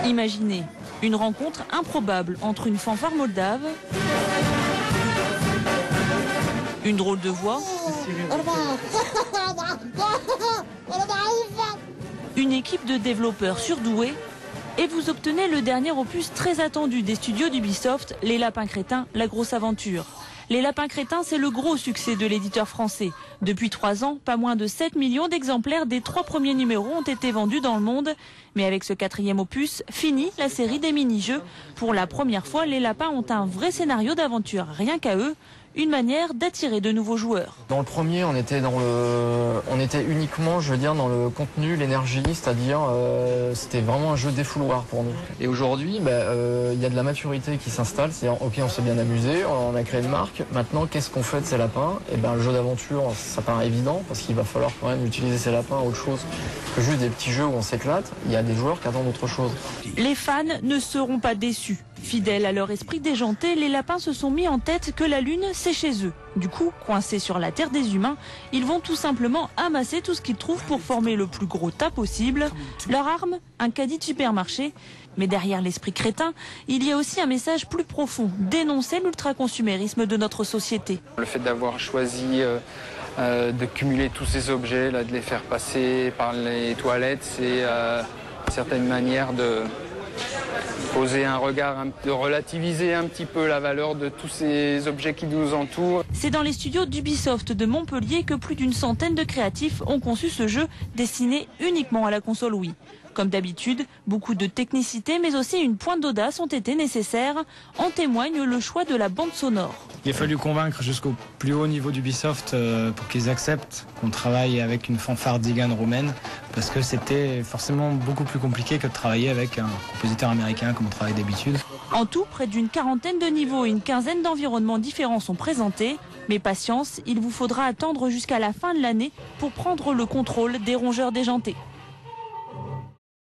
Imaginez une rencontre improbable entre une fanfare moldave, une drôle de voix, une équipe de développeurs surdoués et vous obtenez le dernier opus très attendu des studios d'Ubisoft, Les Lapins Crétins, la grosse aventure. Les Lapins Crétins, c'est le gros succès de l'éditeur français. Depuis 3 ans, pas moins de 7 millions d'exemplaires des 3 premiers numéros ont été vendus dans le monde. Mais avec ce 4e opus, fini la série des mini-jeux. Pour la première fois, les lapins ont un vrai scénario d'aventure, rien qu'à eux. Une manière d'attirer de nouveaux joueurs. Dans le premier, on était uniquement, je veux dire, dans le contenu, l'énergie, c'est-à-dire c'était vraiment un jeu défouloir pour nous. Et aujourd'hui, y a de la maturité qui s'installe, c'est-à-dire ok, on s'est bien amusé, on a créé une marque. Maintenant, qu'est-ce qu'on fait de ces lapins? Et le jeu d'aventure, ça paraît évident parce qu'il va falloir quand même utiliser ces lapins à autre chose que juste des petits jeux où on s'éclate. Il y a des joueurs qui attendent autre chose. Les fans ne seront pas déçus. Fidèles à leur esprit déjanté, les lapins se sont mis en tête que la Lune, c'est chez eux. Du coup, coincés sur la Terre des humains, ils vont tout simplement amasser tout ce qu'ils trouvent pour former le plus gros tas possible. Leur arme, un caddie de supermarché. Mais derrière l'esprit crétin, il y a aussi un message plus profond, dénoncer l'ultraconsumérisme de notre société. Le fait d'avoir choisi de cumuler tous ces objets, là, de les faire passer par les toilettes, c'est une certaine manière de poser un regard, de relativiser un petit peu la valeur de tous ces objets qui nous entourent. C'est dans les studios d'Ubisoft de Montpellier que plus d'une centaine de créatifs ont conçu ce jeu destiné uniquement à la console Wii. Comme d'habitude, beaucoup de technicité mais aussi une pointe d'audace ont été nécessaires. En témoigne le choix de la bande sonore. Il a fallu convaincre jusqu'au plus haut niveau d'Ubisoft pour qu'ils acceptent qu'on travaille avec une fanfare d'Igan roumaine parce que c'était forcément beaucoup plus compliqué que de travailler avec un compositeur américain comme on travaille d'habitude. En tout, près d'une quarantaine de niveaux et une quinzaine d'environnements différents sont présentés. Mais patience, il vous faudra attendre jusqu'à la fin de l'année pour prendre le contrôle des rongeurs déjantés.